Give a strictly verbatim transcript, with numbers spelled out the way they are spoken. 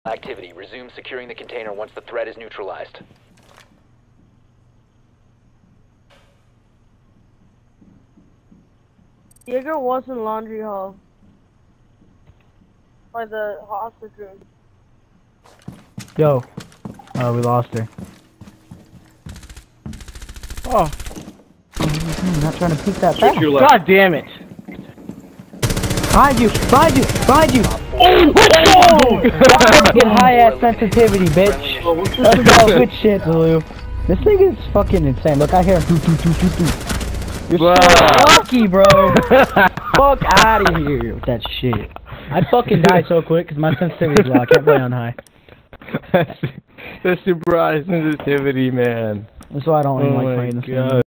activity. Resume securing the container once the threat is neutralized. Jaeger was in laundry hall. By the hostage room. Yo. Oh, we lost her. Oh. I'm not trying to peek that back. God damn it. Behind you! Behind you! Behind you! Oh! Oh! Get high ass sensitivity, bitch. Let's go. Good shit, Lou. This thing is fucking insane. Look, I hear him. Doo, doo, doo, doo, doo. You're so lucky, bro. Fuck out of here with that shit. I fucking died so quick because my sensitivity's low. I can't play on high. That's, that's super high sensitivity, man. That's why I don't even oh like playing this game.